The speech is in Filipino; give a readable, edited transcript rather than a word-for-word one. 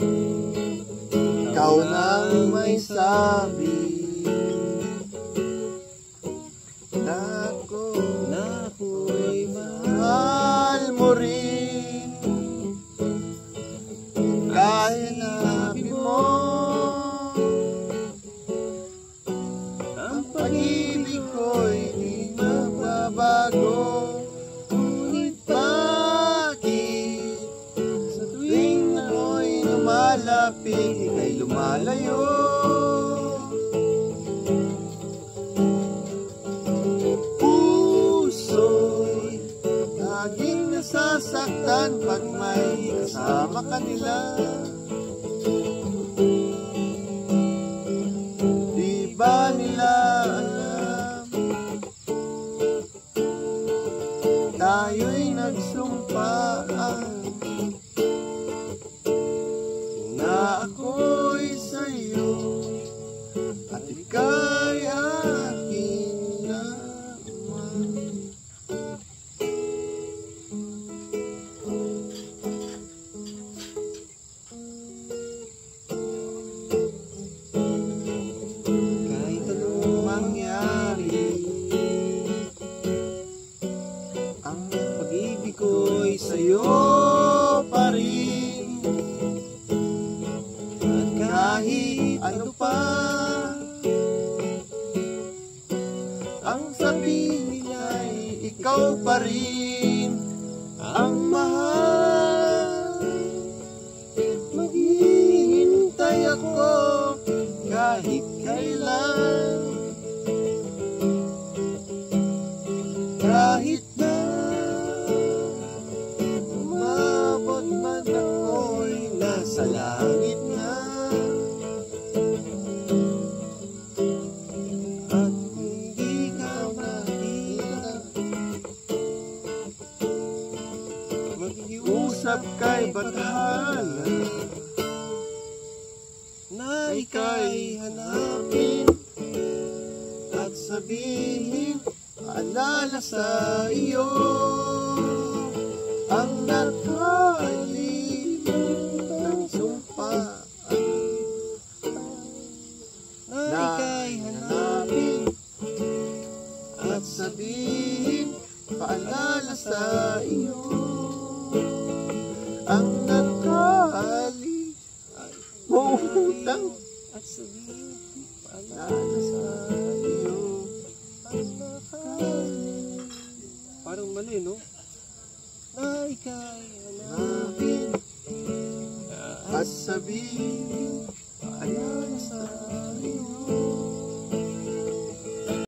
ikaw nang may sabi na ako'y mahal mo rin. Kahit sinabi mo ang pag-ibig ko'y di magbabago, ngunit bakit sa tuwing ako'y lumalapit, ika'y lumalayo? Puso'y laging nasasaktan pag may kasama kanila. Di ba nila alam, tayo'y nagsumpaan na ako'y sa'yo at ika'y akin naman. Kahit anong mangyari, ang pag-ibig ko'y sa'yo pa rin. At kahit ano pa ang sabihin nila'y ikaw pa rin ang mahal. Maghihintay ako kahit kailan, kahit na umabot man ako'y nasa langit na, at hindi ka makita. Mag-iusap kay Bathala na ika'y hanapin at sabihin, paalala sa iyo ang nakalimutan sumpaan na ika'y hanapin at sabihin, paalala sa iyo ang nakalimutan at sabihin, paalala sa iyo ang nakalimutan. Parang mali, no? Na ika'y hanapin at sabihin, paalala sa iyo